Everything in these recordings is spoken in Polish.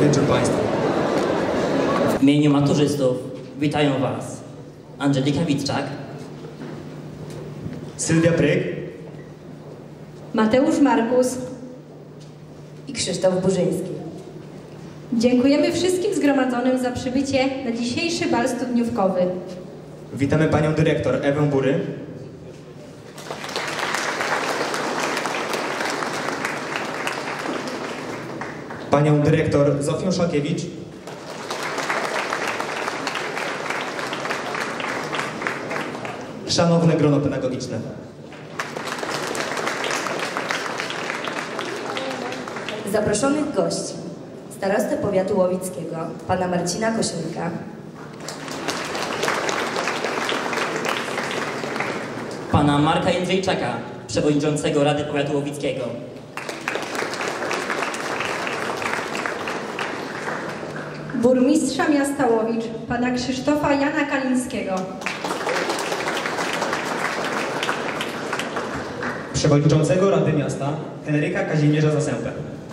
wieczór Państwu. W imieniu maturzystów witają Was Angelika Witczak, Sylwia Pryk, Mateusz Markus i Krzysztof Burzyński. Dziękujemy wszystkim zgromadzonym za przybycie na dzisiejszy bal studniówkowy. witamy Panią Dyrektor Ewę Bury, Panią Dyrektor Zofię Szalkiewicz, szanowne grono pedagogiczne. Zaproszonych gości: starostę powiatu łowickiego, pana Marcina Kosiorka, pana Marka Jędrzejczaka, przewodniczącego Rady Powiatu Łowickiego, Burmistrza miasta Łowicz, pana Krzysztofa Jana Kalińskiego, Przewodniczącego Rady Miasta Henryka Kazimierza Zasępę.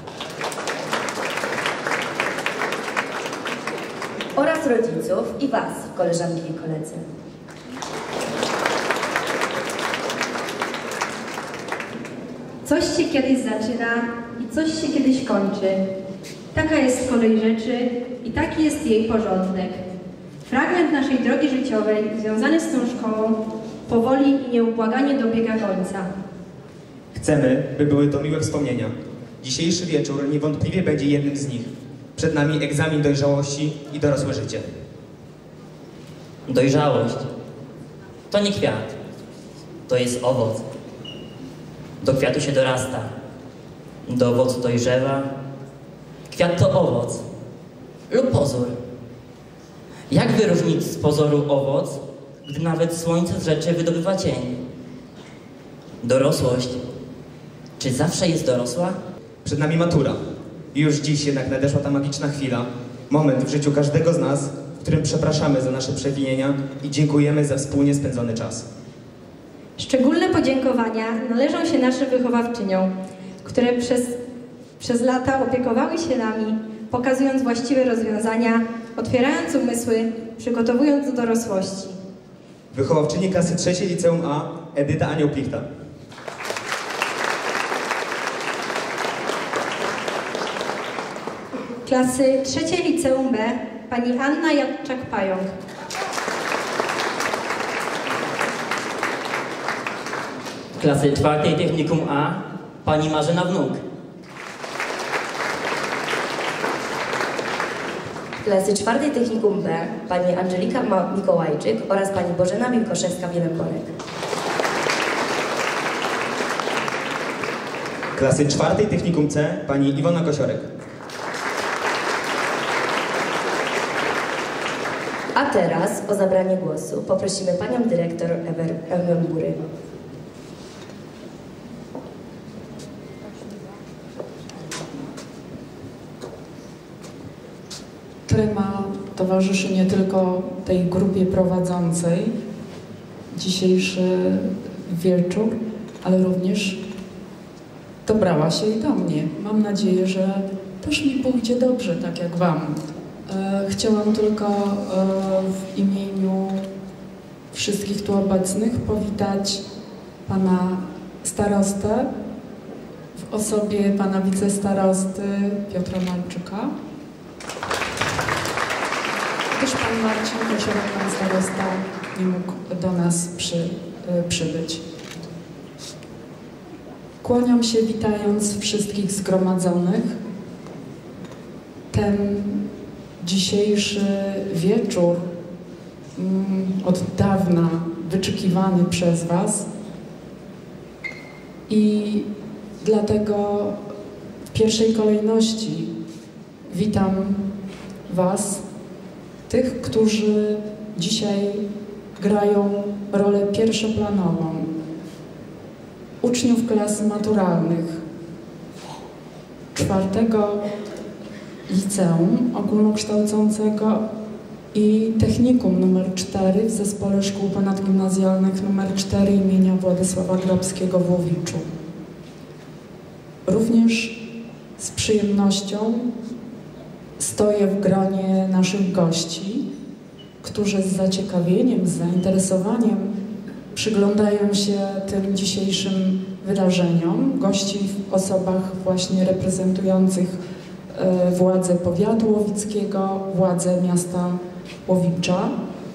oraz rodziców i Was, koleżanki i koledzy. Coś się kiedyś zaczyna i coś się kiedyś kończy. Taka jest kolej rzeczy i taki jest jej porządek. Fragment naszej drogi życiowej związany z tą szkołą powoli i nieubłaganie dobiega końca. Chcemy, by były to miłe wspomnienia. Dzisiejszy wieczór niewątpliwie będzie jednym z nich. Przed nami egzamin dojrzałości i dorosłe życie. Dojrzałość to nie kwiat, to jest owoc. Do kwiatu się dorasta, do owocu dojrzewa. Kwiat to owoc lub pozór. Jak wyróżnić z pozoru owoc, gdy nawet słońce z rzeczy wydobywa cień? Dorosłość, czy zawsze jest dorosła? Przed nami matura. I już dziś jednak nadeszła ta magiczna chwila, moment w życiu każdego z nas, w którym przepraszamy za nasze przewinienia i dziękujemy za wspólnie spędzony czas. Szczególne podziękowania należą się naszym wychowawczyniom, które przez lata opiekowały się nami, pokazując właściwe rozwiązania, otwierając umysły, przygotowując do dorosłości. Wychowawczyni klasy 3 Liceum A Edyta Anioł-Plichta. Klasy 3 Liceum B pani Anna Jadczak-Pająk. Klasy 4 Technikum A pani Marzena Wnuk. Klasy 4 Technikum B pani Angelika Mikołajczyk oraz pani Bożena Wilkoszewska-Wielemborek. Klasy 4 Technikum C pani Iwona Kosiorek. A teraz o zabranie głosu poprosimy panią dyrektor Ewę Bury. Trema towarzyszy nie tylko tej grupie prowadzącej dzisiejszy wieczór, ale również dobrała się i do mnie. Mam nadzieję, że też mi pójdzie dobrze, tak jak Wam. Chciałam tylko w imieniu wszystkich tu obecnych powitać pana starostę w osobie pana wicestarosty Piotra Malczyka. Też pan Marcin Kosiorek, pan starosta, nie mógł do nas przybyć. Kłaniam się, witając wszystkich zgromadzonych. Ten dzisiejszy wieczór, od dawna wyczekiwany przez Was, i dlatego w pierwszej kolejności witam Was, tych, którzy dzisiaj grają rolę pierwszoplanową, uczniów klas maturalnych 4 Liceum Ogólnokształcącego i Technikum nr 4 w Zespole Szkół Ponadgimnazjalnych nr 4 imienia Władysława Grabskiego w Łowiczu. Również z przyjemnością stoję w gronie naszych gości, którzy z zaciekawieniem, z zainteresowaniem przyglądają się tym dzisiejszym wydarzeniom. Gości w osobach właśnie reprezentujących władze powiatu łowickiego, władze miasta Łowicza.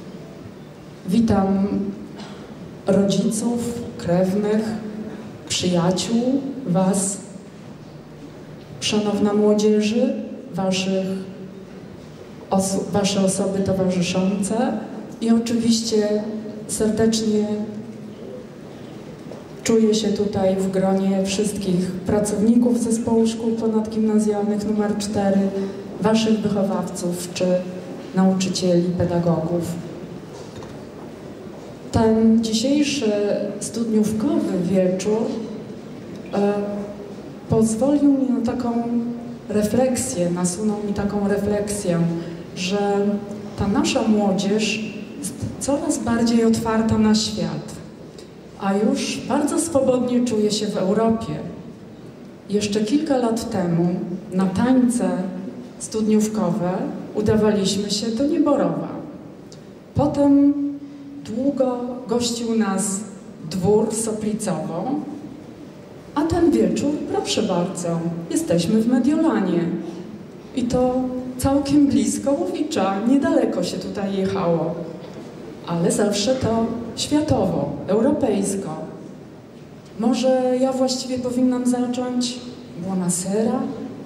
Witam rodziców, krewnych, przyjaciół, was, szanowna młodzieży, wasze osoby towarzyszące i oczywiście serdecznie czuję się tutaj w gronie wszystkich pracowników Zespołu Szkół Ponadgimnazjalnych nr 4, waszych wychowawców czy nauczycieli, pedagogów. Ten dzisiejszy studniówkowy wieczór pozwolił mi na taką refleksję, nasunął mi taką refleksję, że ta nasza młodzież jest coraz bardziej otwarta na świat, a już bardzo swobodnie czuje się w Europie. Jeszcze kilka lat temu na tańce studniówkowe udawaliśmy się do Nieborowa. Potem długo gościł nas dwór Soplicowo, a ten wieczór, proszę bardzo, jesteśmy w Mediolanie. I to całkiem blisko Łowicza, niedaleko się tutaj jechało. Ale zawsze to światowo, europejsko. Może ja właściwie powinnam zacząć Buonasera?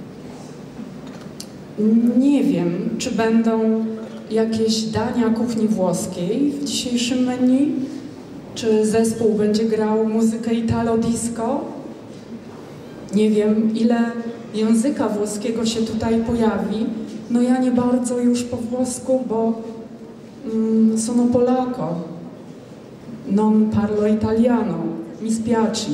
Nie wiem, czy będą jakieś dania kuchni włoskiej w dzisiejszym menu, czy zespół będzie grał muzykę italo-disco. Nie wiem, ile języka włoskiego się tutaj pojawi. No ja nie bardzo już po włosku, bo sono polacco, non parlo italiano, mi spiaci.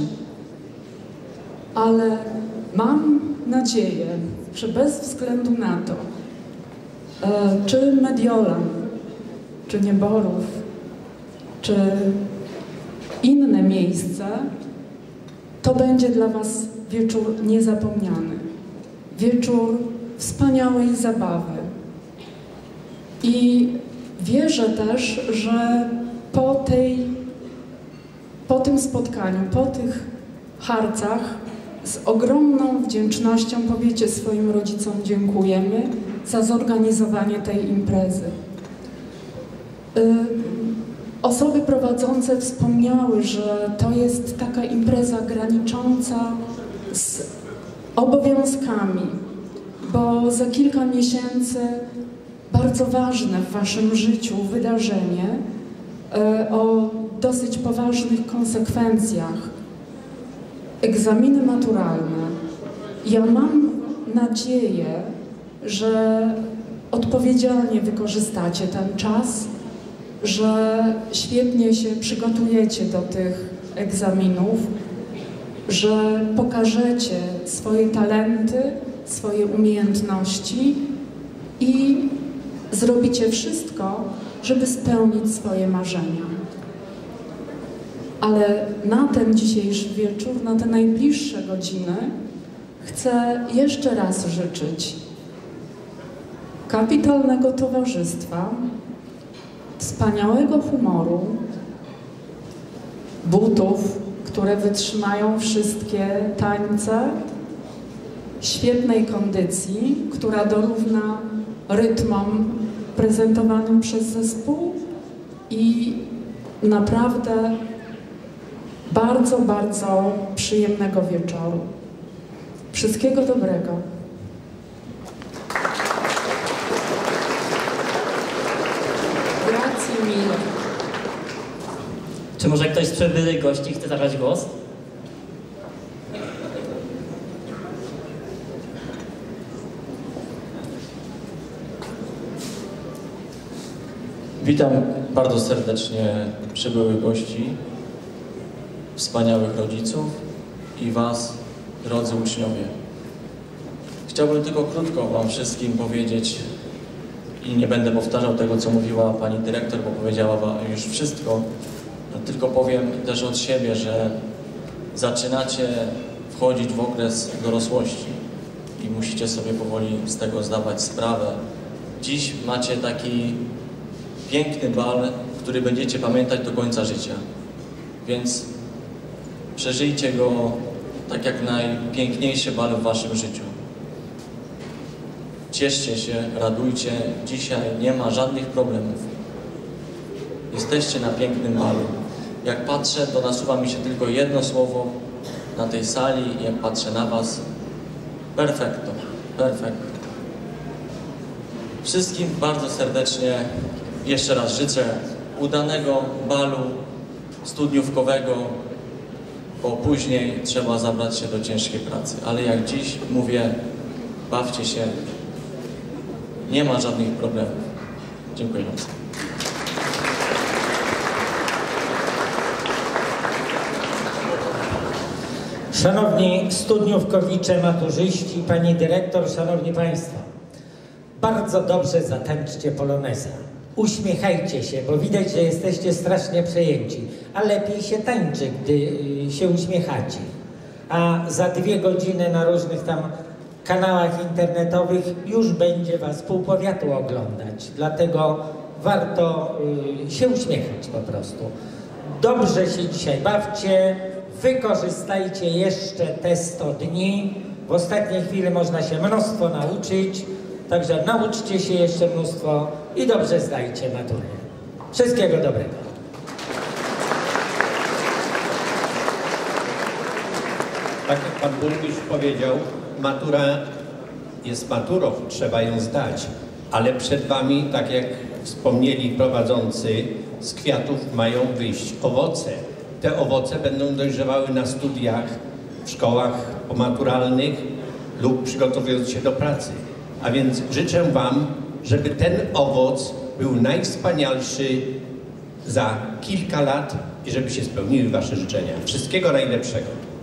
Ale mam nadzieję, że bez względu na to, czy Mediolan, czy Nieborów, czy inne miejsce, to będzie dla was wieczór niezapomniany. Wieczór wspaniałej zabawy. I wierzę też, że po tym spotkaniu, po tych harcach z ogromną wdzięcznością powiecie swoim rodzicom dziękujemy za zorganizowanie tej imprezy. Osoby prowadzące wspomniały, że to jest taka impreza granicząca z obowiązkami, bo za kilka miesięcy bardzo ważne w waszym życiu wydarzenie o dosyć poważnych konsekwencjach. Egzaminy maturalne. Ja mam nadzieję, że odpowiedzialnie wykorzystacie ten czas, że świetnie się przygotujecie do tych egzaminów, że pokażecie swoje talenty, swoje umiejętności i zrobicie wszystko, żeby spełnić swoje marzenia. Ale na ten dzisiejszy wieczór, na te najbliższe godziny chcę jeszcze raz życzyć kapitalnego towarzystwa, wspaniałego humoru, butów, które wytrzymają wszystkie tańce, świetnej kondycji, która dorówna rytmom prezentowanym przez zespół i naprawdę bardzo, bardzo przyjemnego wieczoru. Wszystkiego dobrego. Grazie mille. Czy może ktoś z przybyłych gości chce zabrać głos? Witam bardzo serdecznie przybyłych gości, wspaniałych rodziców i was, drodzy uczniowie. Chciałbym tylko krótko wam wszystkim powiedzieć i nie będę powtarzał tego, co mówiła pani dyrektor, bo powiedziała wam już wszystko. Tylko powiem też od siebie, że zaczynacie wchodzić w okres dorosłości. i musicie sobie powoli z tego zdawać sprawę. Dziś macie taki piękny bal, który będziecie pamiętać do końca życia. Więc przeżyjcie go tak jak najpiękniejszy bal w waszym życiu. Cieszcie się, radujcie. Dzisiaj nie ma żadnych problemów. Jesteście na pięknym balu. Jak patrzę, to nasuwa mi się tylko jedno słowo na tej sali, jak patrzę na was. Perfekto, perfekto. Wszystkim bardzo serdecznie jeszcze raz życzę udanego balu studniówkowego, bo później trzeba zabrać się do ciężkiej pracy. Ale jak dziś mówię, bawcie się, nie ma żadnych problemów. Dziękuję bardzo. Szanowni studniówkowicze, maturzyści, pani dyrektor, szanowni państwo, bardzo dobrze zatańczcie poloneza. Uśmiechajcie się, bo widać, że jesteście strasznie przejęci, a lepiej się tańczy, gdy się uśmiechacie. A za 2 godziny na różnych tam kanałach internetowych już będzie was pół powiatu oglądać, dlatego warto się uśmiechać po prostu. Dobrze się dzisiaj bawcie, wykorzystajcie jeszcze te 100 dni. W ostatniej chwili można się mnóstwo nauczyć, także nauczcie się jeszcze mnóstwo i dobrze zdajcie maturę. Wszystkiego dobrego. Tak jak pan burmistrz powiedział, matura jest maturą, trzeba ją zdać, ale przed wami, tak jak wspomnieli prowadzący, z kwiatów mają wyjść owoce. Te owoce będą dojrzewały na studiach, w szkołach pomaturalnych lub przygotowując się do pracy. A więc życzę wam, żeby ten owoc był najwspanialszy za kilka lat i żeby się spełniły wasze życzenia. Wszystkiego najlepszego.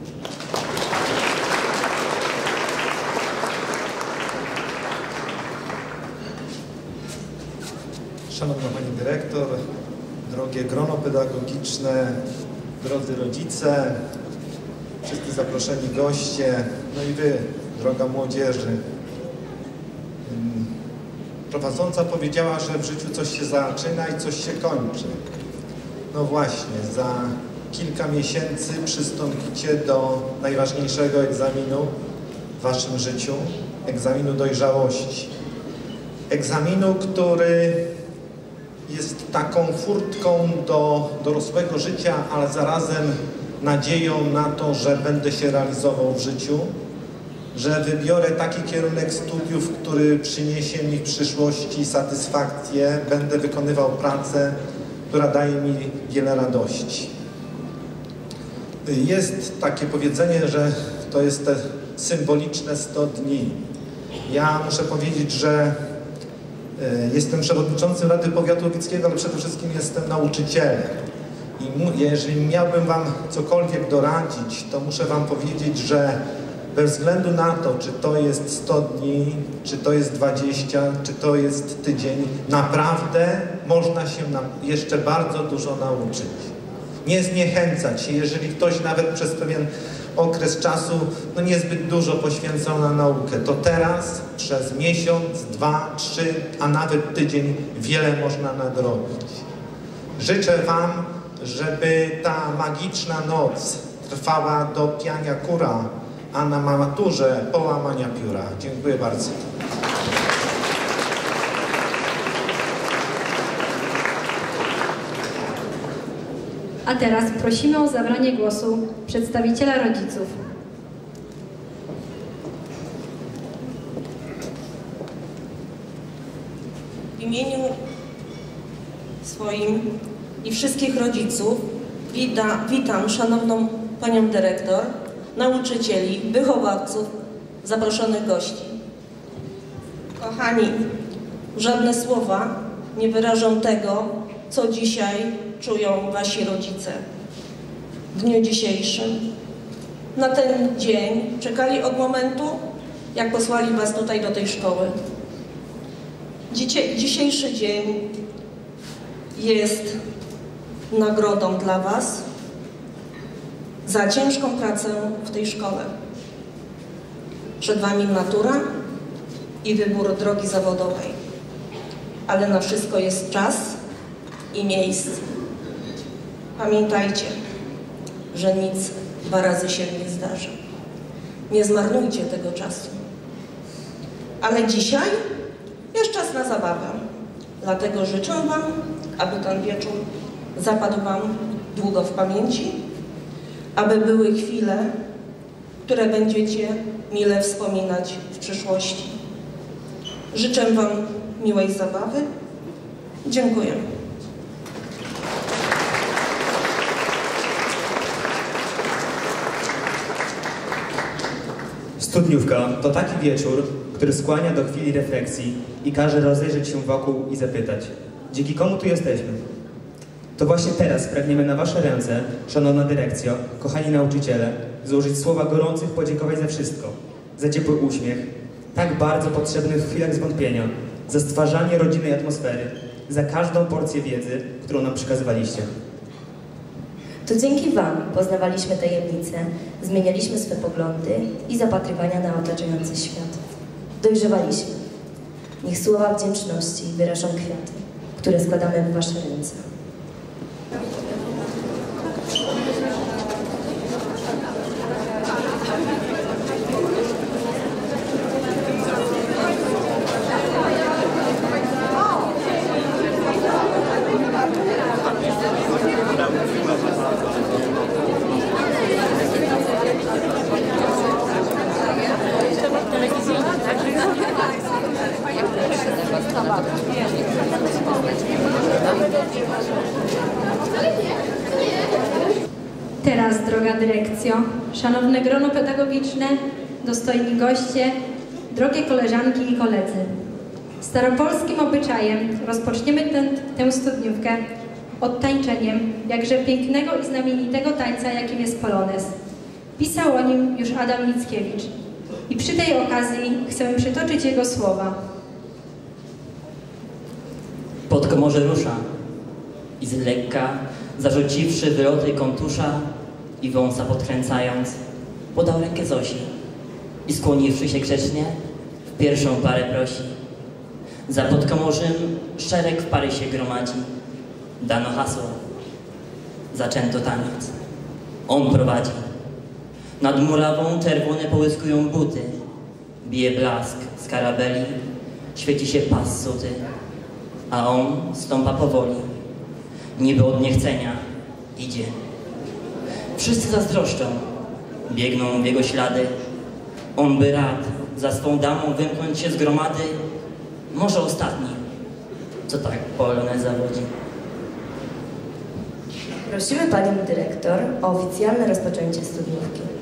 Szanowna Pani Dyrektor, drogie grono pedagogiczne, drodzy rodzice, wszyscy zaproszeni goście, no i Wy, droga młodzieży. Prowadząca powiedziała, że w życiu coś się zaczyna i coś się kończy. No właśnie, za kilka miesięcy przystąpicie do najważniejszego egzaminu w Waszym życiu, egzaminu dojrzałości. Egzaminu, który jest taką furtką do dorosłego życia, ale zarazem nadzieją na to, że będę się realizował w życiu, że wybiorę taki kierunek studiów, który przyniesie mi w przyszłości satysfakcję, będę wykonywał pracę, która daje mi wiele radości. Jest takie powiedzenie, że to jest te symboliczne 100 dni. Ja muszę powiedzieć, że jestem przewodniczącym Rady Powiatu Łowickiego, ale przede wszystkim jestem nauczycielem. I jeżeli miałbym wam cokolwiek doradzić, to muszę wam powiedzieć, że bez względu na to, czy to jest 100 dni, czy to jest 20, czy to jest tydzień, naprawdę można się jeszcze bardzo dużo nauczyć. Nie zniechęcać się, jeżeli ktoś nawet przez pewien okres czasu niezbyt dużo poświęcał na naukę, to teraz przez miesiąc, 2, 3, a nawet tydzień wiele można nadrobić. Życzę wam, żeby ta magiczna noc trwała do piania kura, a na maturze połamania pióra. Dziękuję bardzo. A teraz prosimy o zabranie głosu przedstawiciela rodziców. W imieniu swoim i wszystkich rodziców witam szanowną panią dyrektor, nauczycieli, wychowawców, zaproszonych gości. Kochani, żadne słowa nie wyrażą tego, co dzisiaj czują wasi rodzice. W dniu dzisiejszym. Na ten dzień czekali od momentu, jak posłali was tutaj do tej szkoły. Dzisiejszy dzień jest nagrodą dla was za ciężką pracę w tej szkole. Przed Wami matura i wybór drogi zawodowej. Ale na wszystko jest czas i miejsce. Pamiętajcie, że nic 2 razy się nie zdarzy. Nie zmarnujcie tego czasu. Ale dzisiaj jest czas na zabawę. Dlatego życzę Wam, aby ten wieczór zapadł Wam długo w pamięci, aby były chwile, które będziecie mile wspominać w przyszłości. Życzę Wam miłej zabawy. Dziękuję. Studniówka to taki wieczór, który skłania do chwili refleksji i każe rozejrzeć się wokół i zapytać, dzięki komu tu jesteśmy? To właśnie teraz pragniemy na Wasze ręce, szanowna dyrekcjo, kochani nauczyciele, złożyć słowa gorących podziękowań za wszystko, za ciepły uśmiech, tak bardzo potrzebny w chwilach zwątpienia, za stwarzanie rodzinnej atmosfery, za każdą porcję wiedzy, którą nam przekazywaliście. To dzięki Wam poznawaliśmy tajemnice, zmienialiśmy swe poglądy i zapatrywania na otaczający świat. Dojrzewaliśmy. Niech słowa wdzięczności wyrażą kwiaty, które składamy w Wasze ręce. Teraz, droga dyrekcjo, szanowne grono pedagogiczne, dostojni goście, drogie koleżanki i koledzy. Staropolskim obyczajem rozpoczniemy tę studniówkę odtańczeniem jakże pięknego i znamienitego tańca, jakim jest polonez. Pisał o nim już Adam Mickiewicz i przy tej okazji chcę przytoczyć jego słowa. Podkomorze rusza i z lekka, zarzuciwszy wyloty kontusza i wąsa podkręcając, podał rękę Zosi i skłoniwszy się grzecznie, w pierwszą parę prosi. Za Podkomorzem szereg w pary się gromadzi. Dano hasło. Zaczęto taniec. On prowadzi. Nad murawą czerwone połyskują buty. Bije blask z karabeli, świeci się pas suty, a on stąpa powoli. Niby od niechcenia idzie. Wszyscy zazdroszczą, biegną w jego ślady. On by rad za swą damą wymknąć się z gromady. Może ostatni, co tak polonez zawodzi. Prosimy Panią Dyrektor o oficjalne rozpoczęcie studniówki.